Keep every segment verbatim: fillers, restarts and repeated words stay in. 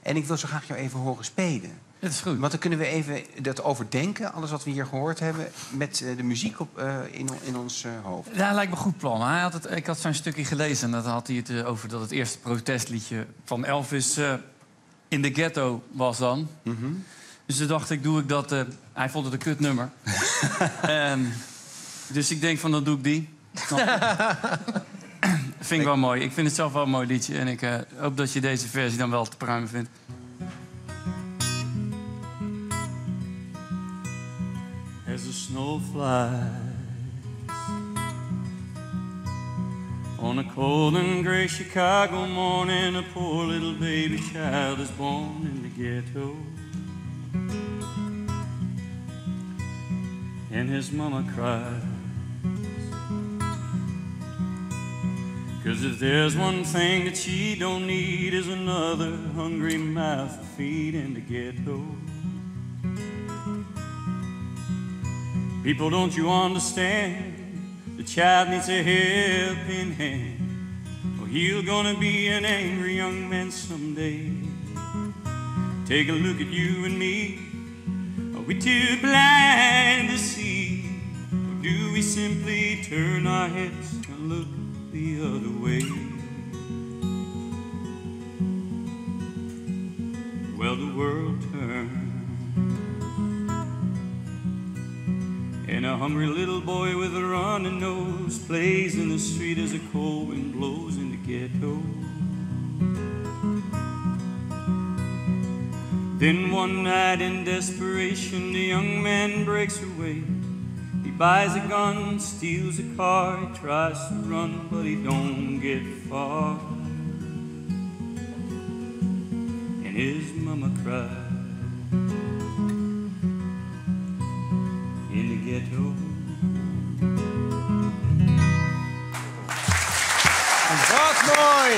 En ik wil zo graag jou even horen spelen. Dat is goed. Want dan kunnen we even dat overdenken, alles wat we hier gehoord hebben, met uh, de muziek op, uh, in, in ons uh, hoofd. Ja, lijkt me een goed plan. Hij had het, ik had zo'n stukje gelezen en dat had hij het uh, over dat het eerste protestliedje van Elvis uh, in de ghetto was dan. Mm-hmm. Dus toen dacht ik, doe ik dat... Uh, hij vond het een kutnummer. um, dus ik denk van, dan doe ik die. Vind ik wel mooi. Ik vind het zelf wel een mooi liedje. En ik uh, hoop dat je deze versie dan wel te pruimen vindt. As the snow flies on a cold and gray Chicago morning, a poor little baby child is born in the ghetto. And his mama cries, 'cause if there's one thing that she don't need is another hungry mouth to feed in the ghetto. People, don't you understand? The child needs a helping hand, or he's gonna be an angry young man someday. Take a look at you and me. Are we too blind to see? Or do we simply turn our heads and look the other way? Well, the world turns, and a hungry little boy with a running nose plays in the street as a cold wind blows in the ghetto. Then one night in desperation, the young man breaks away. He buys a gun, steals a car, he tries to run, but he don't get far. And his mama cries in the ghetto. Wat mooi!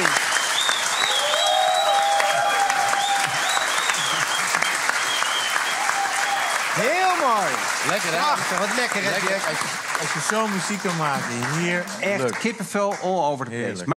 Heel mooi! Lekker, hè? Prachtig, wat lekker, hè, Lekker. Jack? Als je, als je zo'n muziek kan maken, hier... Echt leuk. kippenvel all over the place. Heerlijk.